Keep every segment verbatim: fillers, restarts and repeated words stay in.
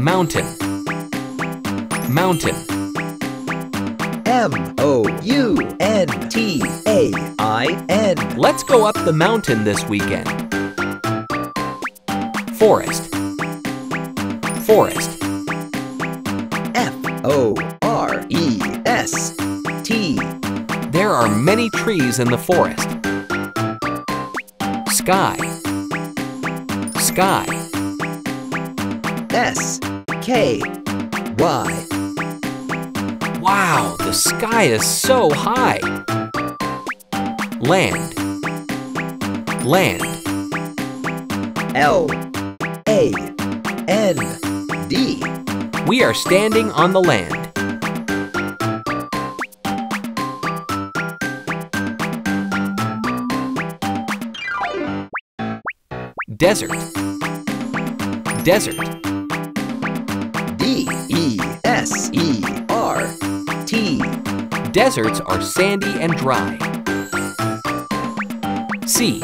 Mountain. Mountain. M O U N T A I N. Let's go up the mountain this weekend. Forest. Forest. F O R E S T. There are many trees in the forest. Sky. Sky. S K Y. Wow, the sky is so high. Land. Land. L A N D. We are standing on the land. Desert. Desert. D E S E R T. Deserts are sandy and dry. Sea.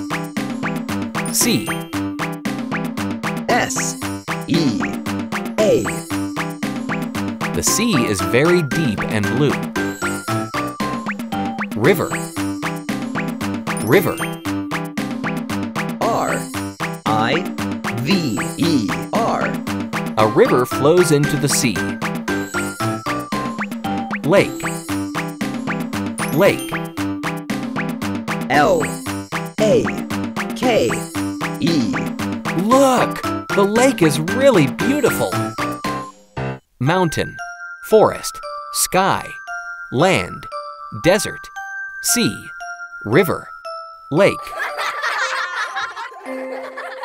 Sea. S E A. The sea is very deep and blue. River. River. R I V E R. A river flows into the sea. Lake. Lake. L A K E. Look! The lake is really beautiful. Mountain, forest, sky, land, desert, sea, river, lake.